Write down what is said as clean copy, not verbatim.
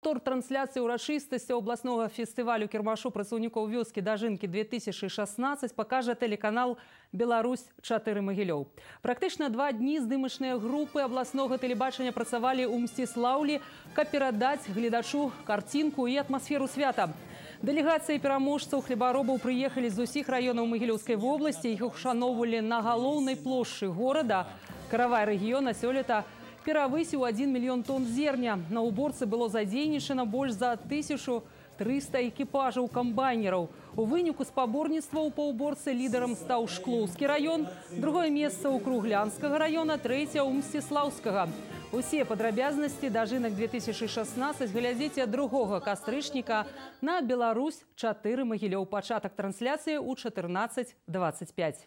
Повтор трансляцыі ўрачыстасці областного фестывалю кірмашу працаўнікоў вёскі Дажынкі 2016 покажа телеканал «Беларусь-4 Могилёў. Практычна 2 дні здымачныя групы областного тэлебачання працавалі ў Мсціслаўлі, каб перадаць гледачу картинку і атмасферу свята. Дэлегацыі пераможцаў хлебаробаў прыехалі з усіх раёнаў Магілёўскай вобласці, іх ушаноўвалі на галоўнай плошчы горада. Каравай рэгіёна сёлета перавысіў 1 мільён тонн зерня. На уборцы было задзейнічана больш за 1300 экіпажаў камбайнераў. У выніку спаборніцтваў па уборцы лідарам стаў Шклоўскі раён, другое месца ў Круглянскага раёна, трэцяе ў Мсціслаўскага. Усе падрабязнасці Дажынак 2016 глядзіце 2 кастрычніка на «Беларусь-4 Могилёў». Пачатак трансляцыі ў 14:25.